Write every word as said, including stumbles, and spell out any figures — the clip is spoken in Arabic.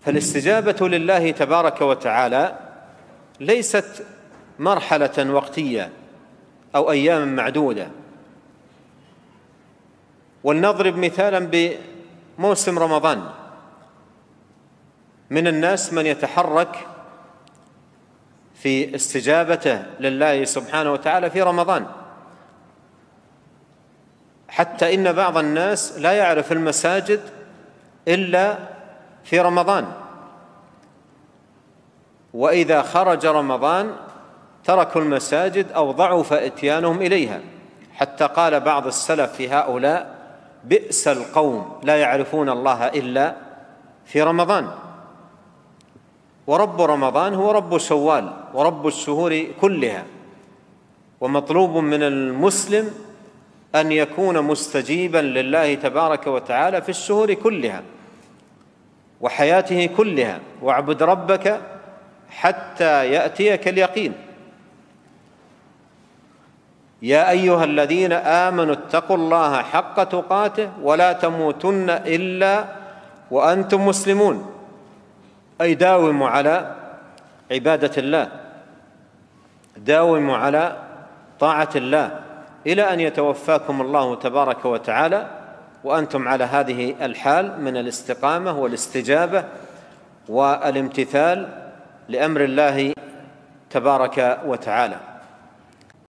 فالاستجابة لله تبارك وتعالى ليست مرحلة وقتية أو أيام معدودة. ولنضرب مثالا بموسم رمضان، من الناس من يتحرك في استجابته لله سبحانه وتعالى في رمضان، حتى إن بعض الناس لا يعرف المساجد إلا في رمضان، وإذا خرج رمضان تركوا المساجد أو ضعف إتيانهم إليها، حتى قال بعض السلف في هؤلاء: بئس القوم لا يعرفون الله إلا في رمضان. ورب رمضان هو رب شوال ورب الشهور كلها، ومطلوب من المسلم أن يكون مستجيبا لله تبارك وتعالى في الشهور كلها وحياته كلها. واعبد ربك حتى يأتيك اليقين. يا أيها الذين آمنوا اتقوا الله حق تقاته ولا تموتن إلا وأنتم مسلمون، أي داوموا على عبادة الله، داوموا على طاعة الله إلى أن يتوفاكم الله تبارك وتعالى وأنتم على هذه الحال من الاستقامة والاستجابة والامتثال لأمر الله تبارك وتعالى.